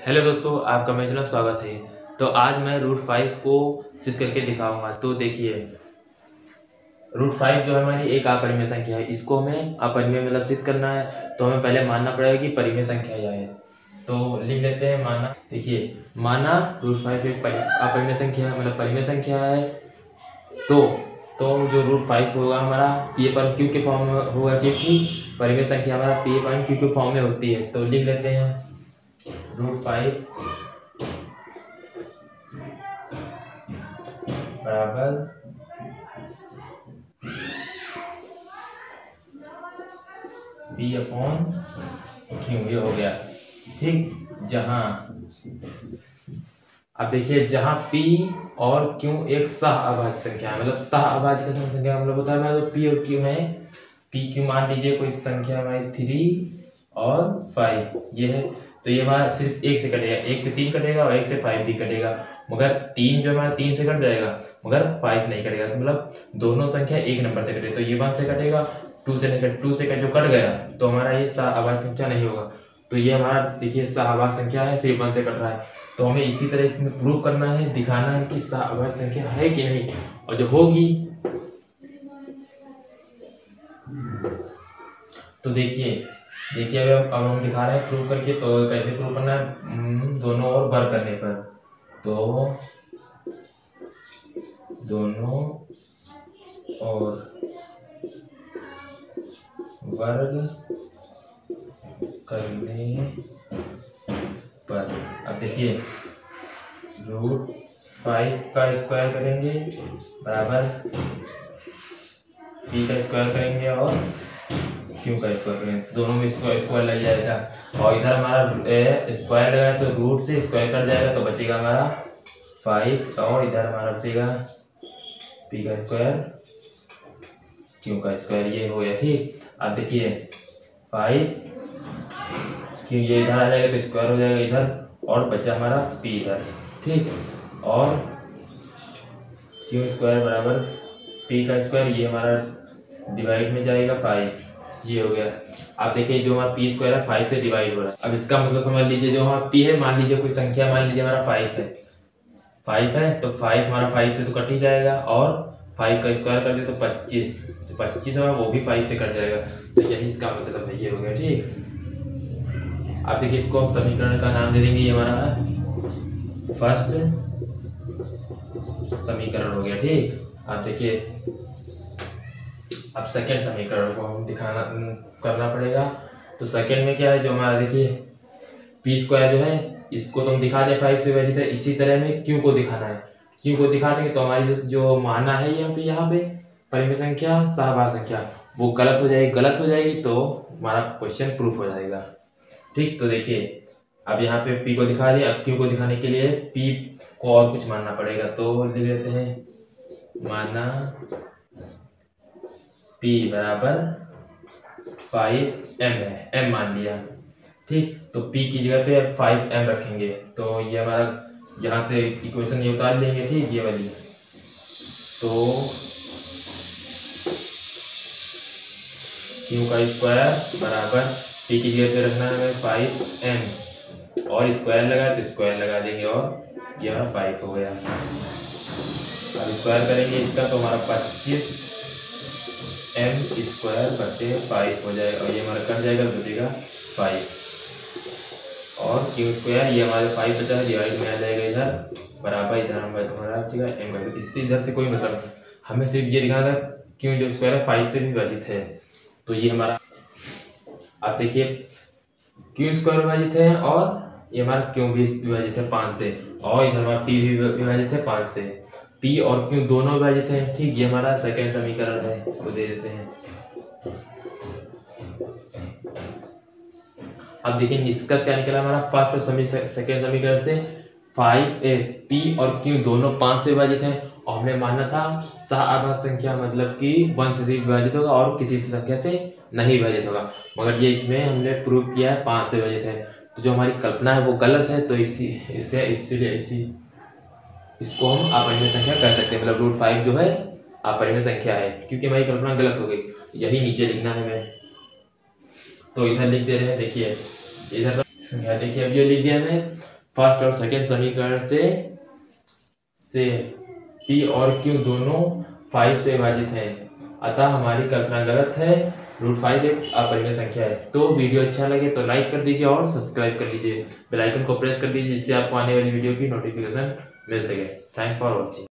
Hello दोस्तों, आपका मेरे चैनल स्वागत है। तो आज मैं रूट 5 को सिद्ध करके दिखाऊंगा। तो देखिए, रूट 5 जो है हमारी एक अपरिमेय संख्या है। इसको हमें अपरिमेय मतलब सिद्ध करना है तो हमें पहले मानना पड़ेगा कि परिमेय संख्या यह है। तो लिख लेते हैं माना। देखिए, माना रूट 5 एक अपरिमेय संख्या है, मतलब परिमेय संख्या है। तो जो रूट 5 होगा हमारा पी अपन क्यू के फॉर्म में होगा, क्योंकि परिमेय संख्या हमारा पी अपन क्यू के फॉर्म में होती है। तो लिख लेते हैं रूट 5 बराबर पी अपॉन क्यू, ये हो गया ठीक। जहां अब देखिए, जहां पी और क्यू एक सह अभाज्य संख्या है, मतलब सह अभाज्य का संख्या मतलब होता है तो पी और क्यू है। पी क्यू मान लीजिए कोई संख्या हमारी 3 और 5 ये है। तो ये हमारा सिर्फ एक से कटेगा, 1 से 3 कटेगा और 1 से 5 भी कटेगा, मगर 3 जो हमारा 3 से कट जाएगा मगर 5 नहीं कटेगा। तो मतलब दोनों संख्या एक नंबर से कटेगा। तो ये 1 से कटेगा, 2 से नहीं कट, 2 से जो कट गया तो हमारा ये सह अभाज्य संख्या नहीं होगा। तो ये हमारा देखिए सह अभाज्य संख्या है, सिर्फ 1 से कट रहा है। तो हमें इसी तरह इसमें प्रूव करना है, दिखाना है कि सह अभाज्य संख्या है कि नहीं, और जो होगी तो देखिए अब हम दिखा रहे हैं प्रूव करके। तो कैसे प्रूव करना है, दोनों ओर वर्ग करने पर। तो दोनों ओर वर्ग करने पर, अब देखिए रूट 5 का स्क्वायर करेंगे बराबर पी का स्क्वायर करेंगे और क्यू का स्क्वायर करेंगे। तो दोनों में स्क्वायर लग जाएगा, और इधर हमारा स्क्वायर लगाए तो रूट से स्क्वायर कट जाएगा, तो बचेगा हमारा 5 और इधर हमारा बचेगा पी का स्क्वायर क्यू का स्क्वायर, ये हो गया ठीक। अब देखिए 5 क्यों ये इधर आ जाएगा तो स्क्वायर हो जाएगा इधर, और बचा हमारा पी इधर ठीक। और क्यू स्क्वायर बराबर पी का स्क्वायर, ये हमारा डिवाइड में जाएगा 5, ये हो गया। अब देखिए जो हमारा पी स्क्वायर है 5 से डिवाइड हो रहा है। अब इसका मतलब समझ लीजिए, जो हमारा पी है, मान लीजिए कोई संख्या, मान लीजिए हमारा 5 है तो 5 हमारा 5 से तो कट ही जाएगा, और 5 का स्क्वायर कर दे तो 25, तो 25 हमारा वो भी 5 से कट जाएगा। तो यही इसका मतलब है, ये हो गया ठीक। अब देखिए इसको हम समीकरण का नाम दे देंगे, ये हमारा फर्स्ट समीकरण हो गया ठीक। अब देखिए अब सेकंड समीकरण को हम दिखाना करना पड़ेगा। तो सेकंड में क्या है, जो हमारा देखिए पी स्क्वायर जो है इसको तो हम दिखा दें 5 से विभाजित है, इसी तरह में क्यू को दिखाना है। क्यू को दिखा देंगे तो हमारी जो माना है यहाँ पे परिमेय संख्या सहभाज्य संख्या वो गलत हो जाएगी तो हमारा क्वेश्चन प्रूफ हो जाएगा ठीक। तो देखिए अब यहाँ पे पी को दिखा दिया, अब क्यू को दिखाने के लिए पी को और कुछ मानना पड़ेगा। तो लिख लेते हैं माना पी बराबर 5m है, m मान लिया ठीक। तो p की जगह पे 5m रखेंगे, तो ये हमारा यहाँ से इक्वेशन ये उतार लेंगे ठीक, ये वाली। तो q का स्क्वायर बराबर p की जगह पे रखना है 5m, और स्क्वायर लगा तो स्क्वायर लगा देंगे, और ये हमारा 5 हो गया। अब स्क्वायर करेंगे इसका तो हमारा 25m स्क्वायर बटे 5 हो जाएगा, और ये हमारा कट जाएगा, बचेगा 5, और क्यू स्क्वायर ये हमारे 5 बचा है, डिवाइड में आ जाएगा इधर बराबर, इधर हमारा बचेगा m। इससे इधर से कोई मतलब नहीं, हमें सिर्फ ये दिखाना था क्यों जो स्क्वायर है 5 से भी विभाजित है। तो ये हमारा, आप देखिए क्यू स्क्वायर विभाजित है, और ये हमारा क्यू भी विभाजित है 5 से, और इधर हमारा पी भी विभाजित है 5 से। पी और क्यू दोनों विभाजित है ठीक, ये हमारा सेकंड समीकरण है, इसको दे देते हैं। अब देखिए निष्कर्ष क्या निकला हमारा, फर्स्ट और सेकंड समीकरण से पी और क्यू दोनों 5 से विभाजित है, और हमें मानना था सहअभाज्य संख्या मतलब कि 1 से विभाजित होगा और किसी संख्या से नहीं विभाजित होगा, मगर ये इसमें हमने प्रूव किया है 5 से विभाजित है। तो जो हमारी कल्पना है वो गलत है, तो इसीलिए इसको हम अपरिमेय संख्या कह सकते हैं, मतलब रूट 5 जो है अपरिमेय संख्या है, क्योंकि हमारी कल्पना गलत हो गई। यही नीचे लिखना है हमें, तो इधर लिख दे रहे हैं। देखिए इधर देखिए अब ये लिख दिया हमने फर्स्ट और सेकेंड समीकरण से P और Q दोनों 5 से विभाजित है, अतः हमारी कल्पना गलत है। √5 एक अपरिमेय संख्या है। तो वीडियो अच्छा लगे तो लाइक कर दीजिए और सब्सक्राइब कर लीजिए, बेल आइकन को प्रेस कर दीजिए जिससे आपको आने वाली वीडियो की नोटिफिकेशन मिल सके। Thank for watching.